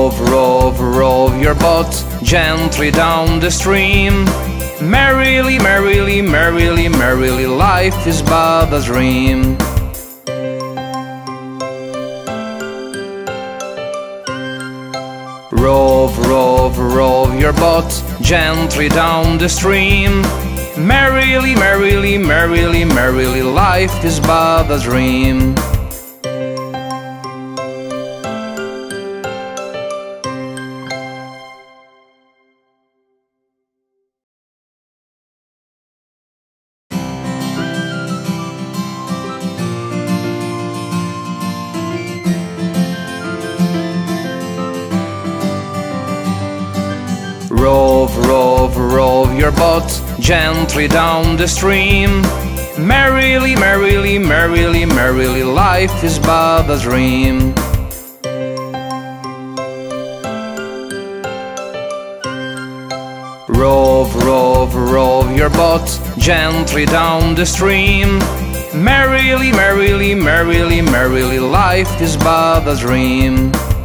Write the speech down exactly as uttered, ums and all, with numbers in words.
Rove, rove, rove your boat gently down the stream. Merrily, merrily, merrily, merrily, life is but a dream. Rove, rove, rove your boat gently down the stream. Merrily, merrily, merrily, merrily, life is but a dream. Rove, rove, rove your boat gently down the stream. Merrily, merrily, merrily, merrily, life is but a dream. Rove, rove, rove your boat gently down the stream. Merrily, merrily, merrily, merrily, life is but a dream.